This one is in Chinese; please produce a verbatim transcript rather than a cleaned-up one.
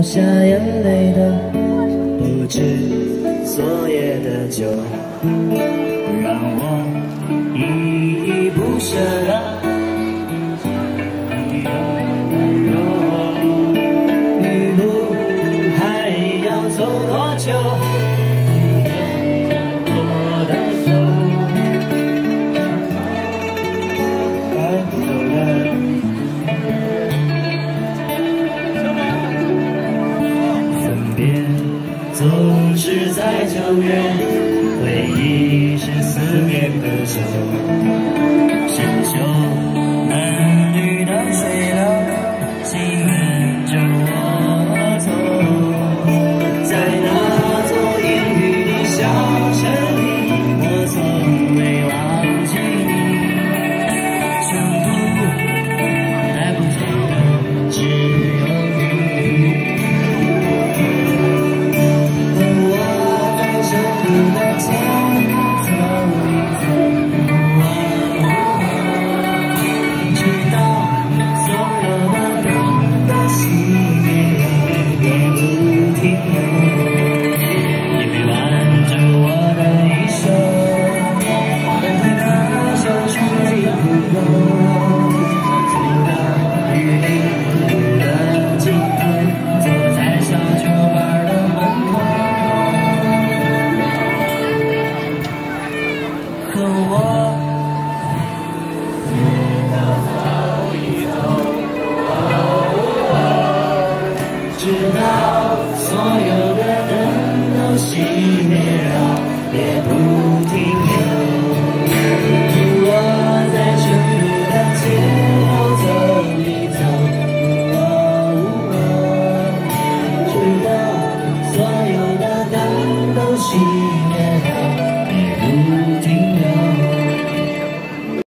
下眼泪的不止昨夜的酒，让我依依不舍的一路还要走多久？我的手带不走了。 总是在九月，回忆是思念的酒，深秋嫩绿的水流，吸引着我走，在那座阴雨的小城里，我从未忘记你，成都带不走的只有。 直到所有的灯都熄灭了，也不停留。我在成都的街头走一走，直到所有的灯都熄灭。